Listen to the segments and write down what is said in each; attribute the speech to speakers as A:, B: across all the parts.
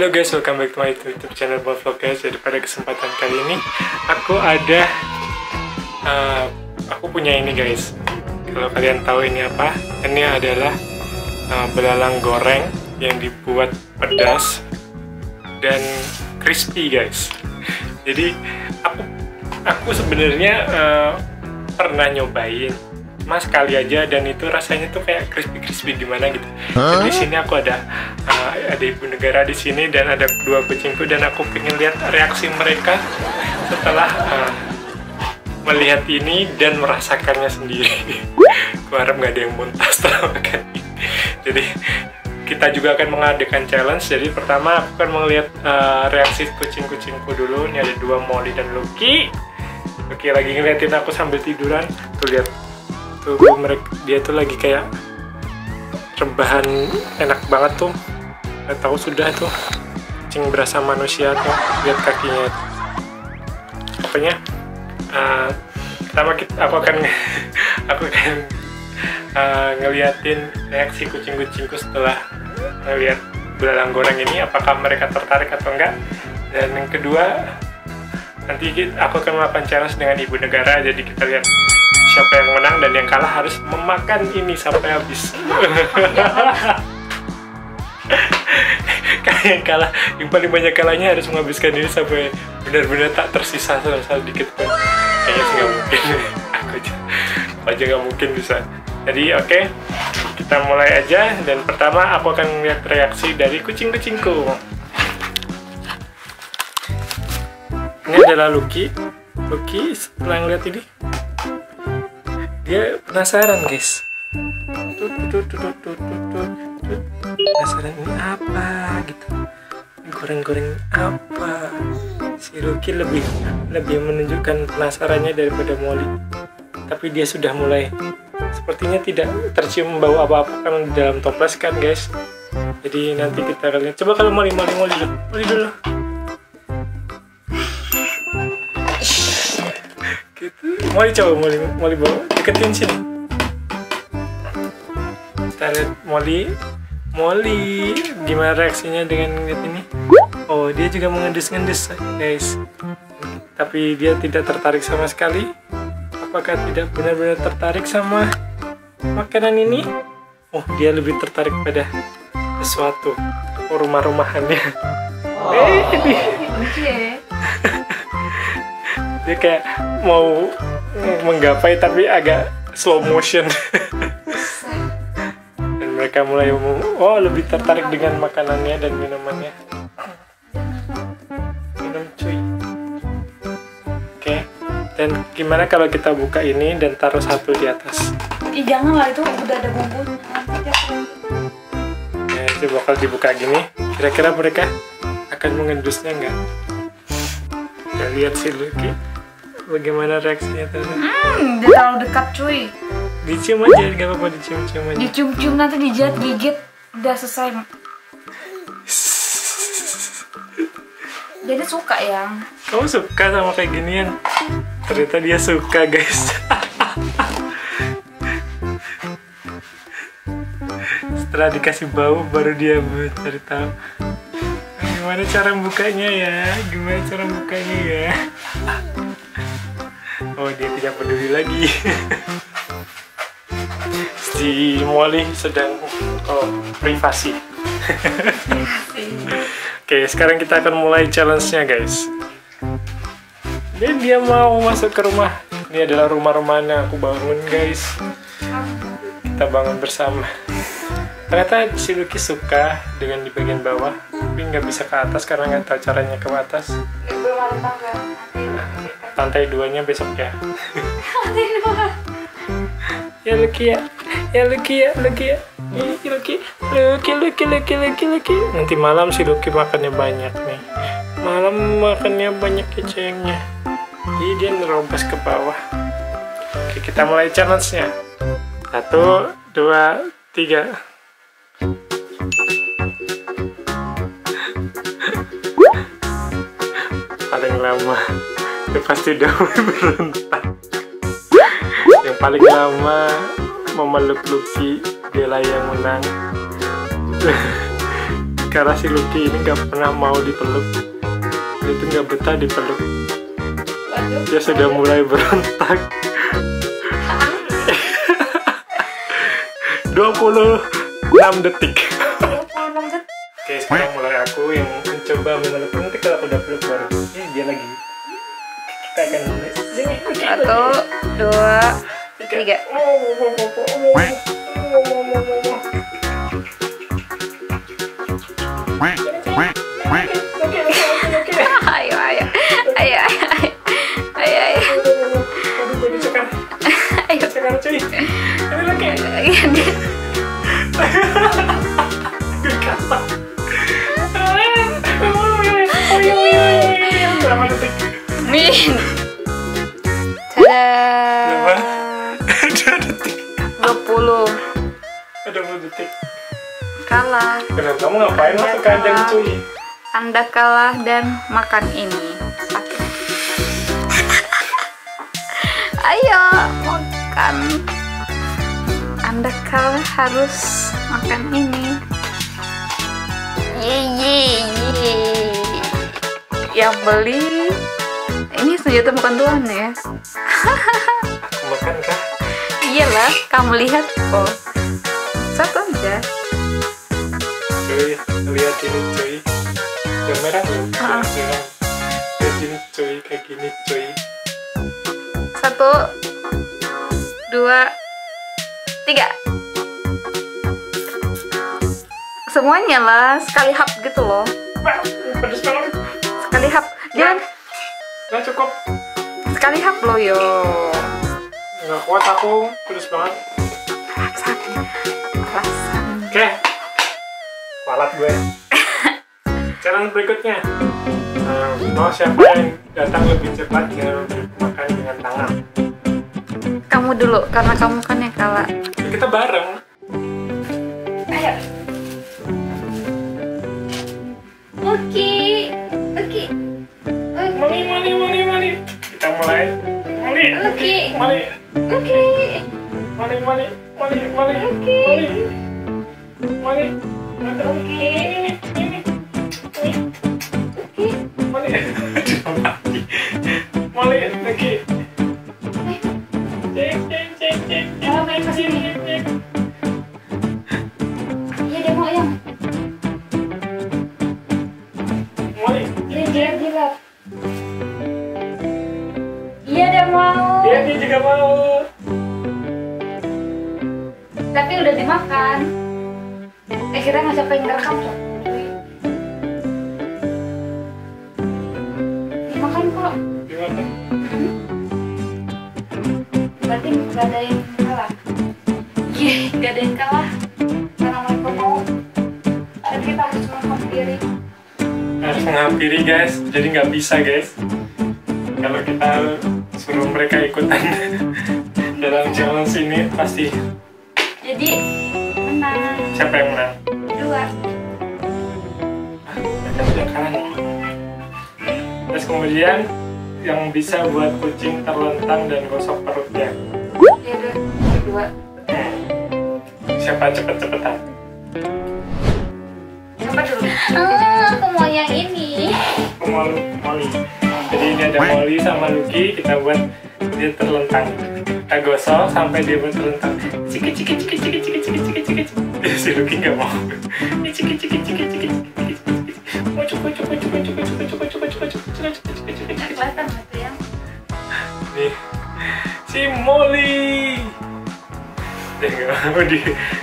A: Halo guys, welcome back to my YouTube channel Vlog guys. Jadi pada kesempatan kali ini aku punya ini guys. Kalau kalian tahu ini apa? Ini adalah belalang goreng yang dibuat pedas dan crispy guys. Jadi aku sebenarnya pernah nyobain mas kali aja, dan itu rasanya tuh kayak crispy gimana gitu. Jadi di sini aku ada ibu negara di sini dan ada dua kucingku, dan aku pengen lihat reaksi mereka setelah melihat ini dan merasakannya sendiri. Aku harap nggak ada yang muntah setelah makan ini. Jadi kita juga akan mengadakan challenge. Jadi pertama aku akan melihat reaksi kucing-kucingku dulu. Ini ada dua, Molly dan Lucky. Lucky lagi ngeliatin aku sambil tiduran. Tuh lihat. Tuh dia tuh lagi kayak rebahan enak banget tuh. Nggak tahu sudah tuh kucing berasa manusia tuh, lihat kakinya. Pokoknya pertama aku akan ngeliatin reaksi kucing-kucingku setelah ngelihat belalang goreng ini, apakah mereka tertarik atau enggak. Dan yang kedua, nanti aku akan melakukan challenge dengan ibu negara. Jadi kita lihat siapa yang menang, dan yang kalah harus memakan ini sampai habis. Yang kalah, yang paling banyak kalahnya harus menghabiskan ini sampai benar-benar tak tersisa sedikit pun. Kayaknya sih nggak mungkin. Aku aja nggak mungkin bisa. Jadi oke, kita mulai aja. Dan pertama aku akan lihat reaksi dari kucing-kucingku. Ini adalah Lucky. Lucky setelah ngeliat ini, dia penasaran guys. Penasaran ini apa gitu, goreng-goreng apa. Si Lucky lebih menunjukkan penasarannya daripada Molly. Tapi dia sudah mulai, sepertinya tidak tercium bau apa-apa karena di dalam toples kan guys. Jadi nanti kita akan lihat. Coba kalau Molly dulu. Gitu. Molly bawa deketin sini. Kita lihat Molly gimana reaksinya dengan lihat ini. Oh, dia juga mengendus-ngendus guys, tapi dia tidak tertarik sama sekali. Apakah tidak benar-benar tertarik sama makanan ini? Oh, dia lebih tertarik pada sesuatu, rumah-rumahannya. Dia kayak mau menggapai tapi agak slow motion. Dan mereka mulai lebih tertarik dengan makanannya dan minumannya. Minum cuy. Oke. Dan gimana kalau kita buka ini dan taruh satu di atas?
B: Janganlah, itu udah ada bumbunya.
A: Ya, itu bakal dibuka gini. Kira-kira mereka akan mengendusnya nggak? Kita lihat sih Lucky. Bagaimana reaksinya tadi?
B: Dia terlalu dekat cuy.
A: Dicium aja, gak apa-apa, dicium-cium aja.
B: Dicium-cium, nanti dijilat, gigit, udah selesai. Jadi suka ya.
A: Kamu suka sama kayak ginian? Ternyata dia suka guys. Setelah dikasih bau baru dia cari tahu. Gimana cara bukanya ya? Oh, dia tidak peduli lagi. Si Molly sedang privasi. Oke, sekarang kita akan mulai challenge-nya guys. Dan dia mau masuk ke rumah. Ini adalah rumah-rumahan yang aku bangun guys. Kita bangun bersama. Ternyata si Lucky suka dengan di bagian bawah, tapi nggak bisa ke atas karena nggak tahu caranya ke atas. Lantai 2-nya besok ya. Ya Lucky ya. Lucky. Nanti malam si Lucky makannya banyak nih. Ya sayangnya. Jadi dia nerobos ke bawah. Oke, kita mulai challenge-nya. 1, 2, 3. Paling lama. Dia pasti udah berontak. Yang paling lama memeluk Lucky, dialah yang menang. karena si Lucky ini nggak pernah mau dipeluk. Dia itu nggak betah dipeluk. Dia sudah mulai berontak. 26 detik.
B: 26 detik.
A: Oke, sekarang mulai aku yang mencoba memeluk. Nanti kalau aku udah peluk baru dia lagi. Kita akan mulai.
B: 1, 2, 3. Ayo.
A: Sekarang cuy. Ini lagi. Berapa detik?
B: Min. Tada.
A: Berapa? 2 detik.
B: 20.
A: Ada 20 detik.
B: Kalah.
A: Kenapa kamu ngapain masuk kandang cuy?
B: Anda kalah dan makan ini. Sakit. Ayo makan. Anda kalah harus makan ini. Ye. Yang beli ini senjata bukan Tuhan ya.
A: Aku makan kah?
B: Iyalah, kamu lihat kok. Satu aja.
A: Cuy, lihat ini cuy. Yang merah loh.
B: Ah.
A: Kayak gini cuy, kayak gini cuy.
B: 1, 2, 3. Semuanya lah, sekali hap gitu loh.
A: Wah, pedes banget.
B: Sekali hap. Jangan
A: Nggak cukup.
B: sekali hap loh yo.
A: Nggak kuat aku, pedes banget.
B: Alasan.
A: Oke, kualat gue. Challenge berikutnya. Mau siapa yang datang lebih cepat dengan memberi makan dengan tangan?
B: Kamu dulu, karena kamu kan yang kalah.
A: Ya, kita bareng.
B: Ayo. Oke.
A: Mali. Kita mulai. Mali.
B: Oke.
A: Mali.
B: Oke.
A: Mali.
B: Oke.
A: Mali.
B: Oke.
A: Mali lagi.
B: Oh, main ke sini. Iya, dia mau yang.
A: Mali.
B: Dia jilat. Iya, dia mau.
A: Dia juga mau.
B: Tapi udah dimakan. Kita nggak siapa yang ngerekam tuh. Dimakan kok.
A: Gimana?
B: Berarti nggak ada yang kalah. Nggak ada yang kalah. Karena mereka mau. Dan kita harus menghampiri.
A: Harus menghampiri guys, jadi nggak bisa guys. Kalau kita suruh mereka ikutan dalam challenge ini pasti.
B: Jadi menang.
A: Siapa yang menang?
B: 2.
A: Mereka sudah kalah nih. Terus kemudian yang bisa buat kucing terlentang dan gosok perutnya.
B: Ya udah 2.
A: Siapa cepet-cepetan?
B: Siapa dulu? Aku mau yang ini.
A: Aku mau Molly. Jadi ini ada Molly sama Lucky, kita buat dia terlentang. Kita gosok sampai dia buat terlentang. Ciki. Si Lucky nggak mau. Ciki.
B: Kelihatan gitu ya.
A: Nih, si Molly. Dia nggak mau di.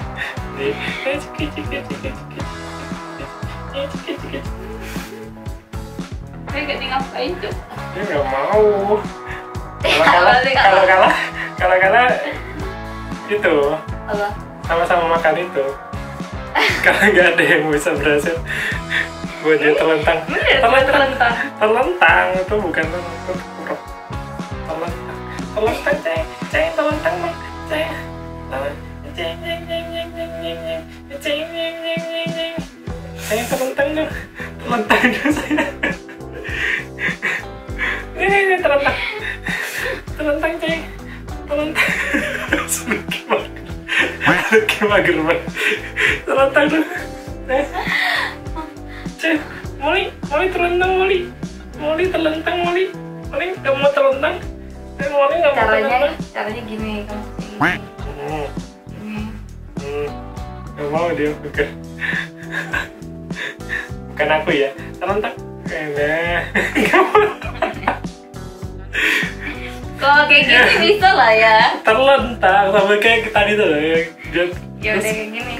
A: Ciki.
B: Kayak gak ngapain tuh.
A: Dia nggak mau. Kalau kalah itu
B: Apa?
A: sama-sama makan itu. Karena nggak ada yang bisa berhasil buat dia terlentang. Terlentang itu bukan terlentang saya terlentang dong saya. Ini terlentang ceng terlentang mager banget terlentang dong Molly terlentang, Molly. Molly terlentang, Molly. Molly nggak mau terlentang. Molly nggak mau terlentang.
B: Caranya gini, kamu gini.
A: Nggak mau dia bukan. Bukan aku ya, terlentang. Nah, nggak mau.
B: Kalau kayak gini bisa lah ya.
A: Terlentang sama kayak tadi tuh ya.
B: Ya udah kayak gini.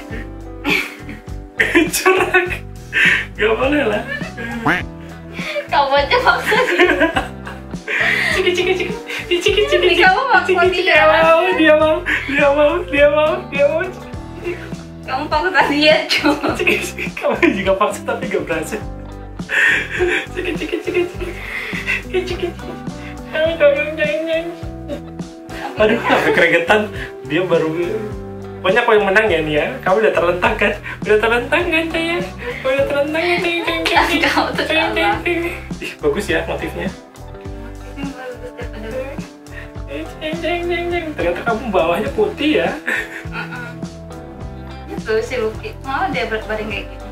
A: Curang. Gak boleh lah.
B: Kamu aja maksa sih.
A: Ciki.
B: Kamu maksa dia.
A: Dia mau.
B: Kamu paksa dia cuma.
A: Kamu juga paksa tapi gak berhasil. Ciki. Aduh, sampai keregetan. Dia baru. Pokoknya aku yang menang ya nih ya. Kamu udah terlentang kan? Udah terlentang kan saya? Udah terlentang kan?
B: Kamu tuh salah.
A: Ih, bagus ya motifnya. Ternyata kamu bawahnya putih ya.
B: Itu si Lucky mau dia baring kayak gini.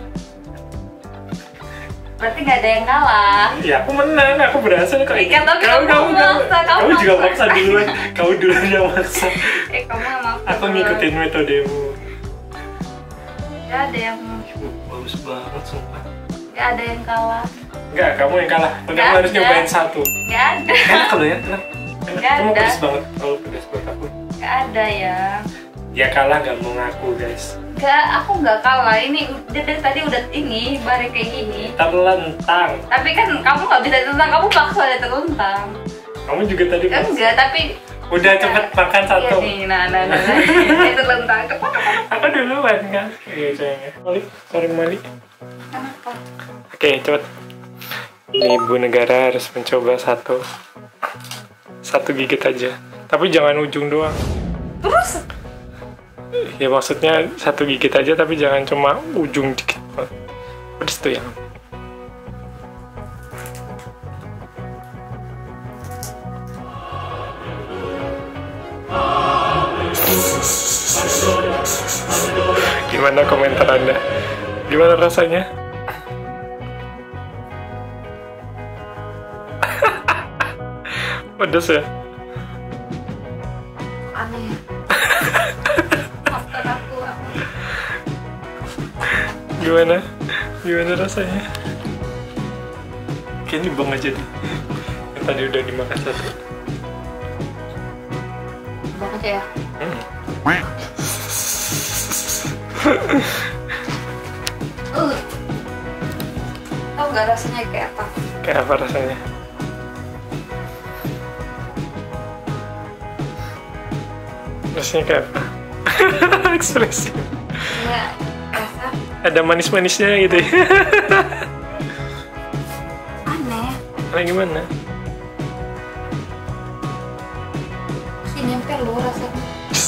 B: Berarti nggak ada yang kalah.
A: Ya aku menang, aku berhasil kok.
B: Iya, tapi kamu maksa,
A: kamu juga
B: maksa.
A: maksa duluan. Kamu duluan yang maksa.
B: Kamu yang maksa.
A: Aku ngikutin metodemu.
B: Nggak ada yang
A: Bagus banget sumpah.
B: nggak ada yang kalah.
A: Enggak, kamu yang kalah. Kamu
B: Nggak
A: harus
B: ada.
A: nyobain satu.
B: Nggak ada.
A: Enak kalau ya, enak.
B: Nggak
A: Kamu
B: ada.
A: pedes banget kalau pedes buat aku.
B: Nggak ada ya.
A: Dia kalah nggak mau ngaku guys.
B: Nggak, aku nggak kalah. Ini udah dari tadi udah ini baring kayak gini.
A: Terlentang.
B: Tapi kan kamu nggak bisa terlentang. Kamu paksa ada terlentang.
A: Kamu juga tadi
B: Enggak, tapi
A: udah cepet makan satu.
B: iya nih, nah. Saya terlentang. Cepat.
A: Aku duluan kan. Iya sayangnya. Mali.
B: Kenapa?
A: Oke, cepet. Ibu negara harus mencoba satu gigit aja. Tapi jangan ujung doang.
B: Terus?
A: Ya maksudnya satu gigit aja tapi jangan cuma ujung dikit. Pedes tuh ya. Gimana komentar Anda? Gimana rasanya? Pedes ya?
B: Aneh. Maafkan aku.
A: Gimana rasanya? Kayaknya bang aja deh. Yang tadi udah dimakan satu.
B: Bang aja ya. Tahu nggak rasanya kayak apa?
A: Kayak apa rasanya? Rasanya kayak apa? Ekspresi.
B: Nggak rasa
A: Ada manis-manisnya gitu ya.
B: aneh.
A: Nah, gimana?
B: Masih nempel loh rasanya.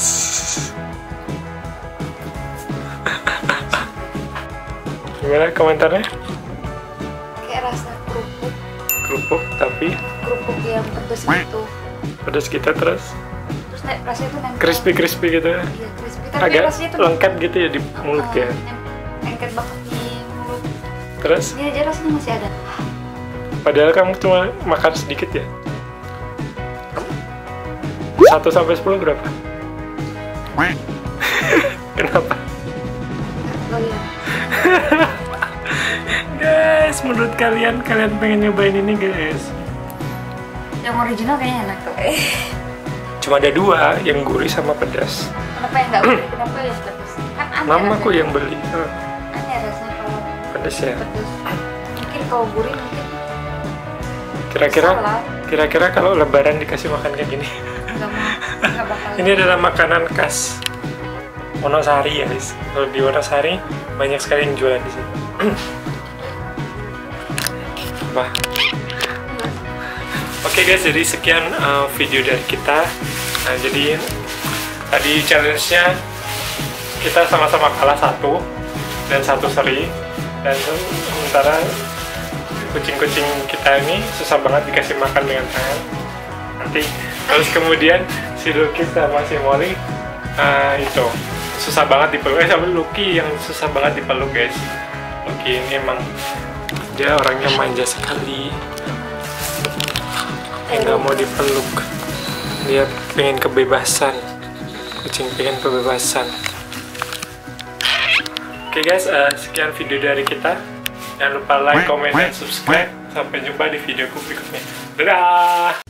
A: Gimana komentarnya?
B: Kayak rasa kerupuk.
A: Kerupuk tapi
B: Kerupuk yang pedes gitu.
A: pedas kita terus
B: Terus rasanya tuh nempel.
A: crispy gitu ya.
B: Iya, crispy. Tapi
A: Agak
B: rasanya tuh
A: lengket gitu ya di mulut ya.
B: Lengket banget di mulut.
A: Terus
B: Ini aja rasanya masih ada.
A: padahal kamu cuma makan sedikit ya. 1 sampai 10 berapa? Kenapa?
B: Oh iya.
A: Guys, menurut kalian pengen nyobain ini guys?
B: Yang original kayaknya enak tuh.
A: Cuma ada 2, yang gurih sama pedas.
B: Kenapa yang nggak boleh? Kenapa yang pedas? Kan aneh
A: Mamaku
B: rasanya.
A: yang beli.
B: Aneh rasanya kalau
A: Pedas ya.
B: pedas. Mungkin kalau gurih mungkin
A: Kira-kira kalau lebaran dikasih makan kayak gini.
B: nggak bakal.
A: Ini adalah makanan khas Wonosari ya guys. Kalau di Wonosari banyak sekali yang jualan di sini. Wah. Oke guys, jadi sekian video dari kita. Nah, jadi tadi challenge-nya kita sama-sama kalah 1 dan 1 seri, dan sementara kucing-kucing kita ini susah banget dikasih makan dengan tangan. Nanti terus kemudian si Lucky sama si Molly itu susah banget dipeluk. Sama Lucky yang susah banget dipeluk guys. Lucky ini emang Dia orangnya manja sekali. Nggak mau dipeluk. Dia pengen kebebasan. Kucing pengen kebebasan. Oke guys, sekian video dari kita. Jangan lupa like, comment, dan subscribe. Sampai jumpa di videoku berikutnya. Dadah!